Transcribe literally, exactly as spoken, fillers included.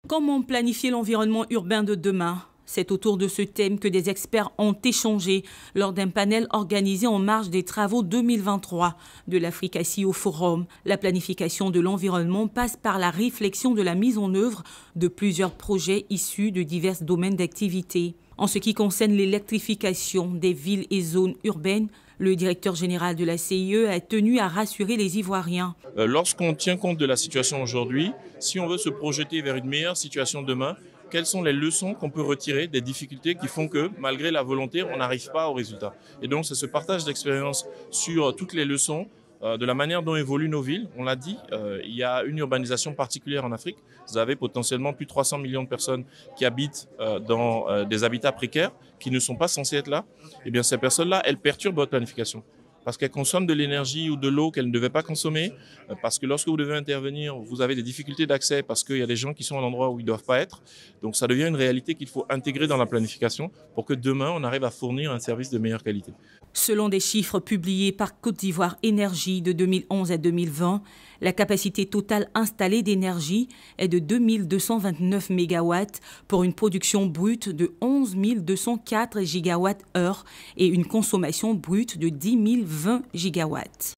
Comment planifier l'environnement urbain de demain? C'est autour de ce thème que des experts ont échangé lors d'un panel organisé en marge des travaux deux mille vingt-trois de l'Africa C E O Forum. La planification de l'environnement passe par la réflexion de la mise en œuvre de plusieurs projets issus de divers domaines d'activité. En ce qui concerne l'électrification des villes et zones urbaines, le directeur général de la C I E a tenu à rassurer les Ivoiriens. Euh, Lorsqu'on tient compte de la situation aujourd'hui, si on veut se projeter vers une meilleure situation demain, quelles sont les leçons qu'on peut retirer des difficultés qui font que, malgré la volonté, on n'arrive pas au résultat. Et donc, c'est ce partage d'expérience sur toutes les leçons euh, de la manière dont évoluent nos villes. On l'a dit, euh, il y a une urbanisation particulière en Afrique. Vous avez potentiellement plus de trois cents millions de personnes qui habitent euh, dans euh, des habitats précaires, qui ne sont pas censés être là. Eh bien, ces personnes-là, elles perturbent votre planification, parce qu'elles consomment de l'énergie ou de l'eau qu'elles ne devaient pas consommer, parce que lorsque vous devez intervenir, vous avez des difficultés d'accès parce qu'il y a des gens qui sont à l'endroit où ils ne doivent pas être. Donc ça devient une réalité qu'il faut intégrer dans la planification pour que demain, on arrive à fournir un service de meilleure qualité. Selon des chiffres publiés par Côte d'Ivoire Énergie de deux mille onze à deux mille vingt, la capacité totale installée d'énergie est de deux mille deux cent vingt-neuf mégawatts pour une production brute de onze mille deux cent quatre gigawatts-heure et une consommation brute de dix mille vingt gigawatts.